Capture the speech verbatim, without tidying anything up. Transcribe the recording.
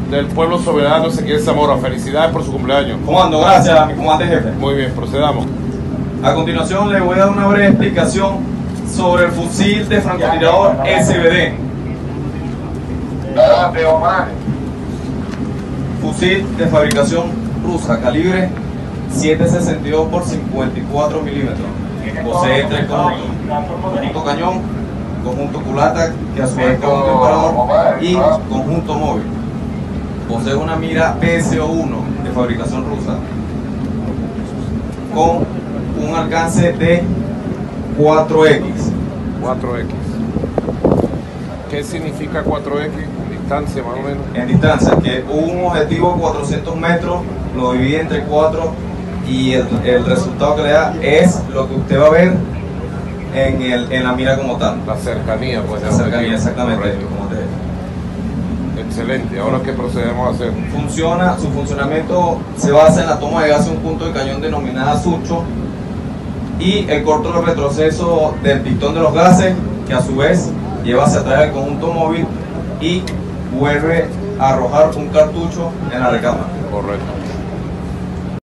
del pueblo soberano Ezequiel Zamora. Felicidades por su cumpleaños. Comando, gracias, mi comandante jefe. Muy bien, procedamos. A continuación le voy a dar una breve explicación sobre el fusil de francotirador S B D. Fusil de fabricación rusa, calibre siete sesenta y dos por cincuenta y cuatro milímetros. Posee tres conjuntos: conjunto cañón, conjunto culata, que a su vez es conjunto disparador, y conjunto móvil. Posee una mira P S O uno de fabricación rusa con un alcance de cuatro equis. cuatro equis. ¿Qué significa cuatro equis? Distancia más o menos. En distancia, que un objetivo de cuatrocientos metros lo divide entre cuatro y el, el resultado que le da es lo que usted va a ver en, el, en la mira como tal. La cercanía, pues. La cercanía, exactamente. Correcto. Como te... Excelente. Ahora, ¿qué procedemos a hacer? Funciona, su funcionamiento se basa en la toma de gas de un punto de cañón denominada sucho y el corto retroceso del pistón de los gases, que a su vez lleva hacia atrás el conjunto móvil y vuelve a arrojar un cartucho en la recámara. Correcto.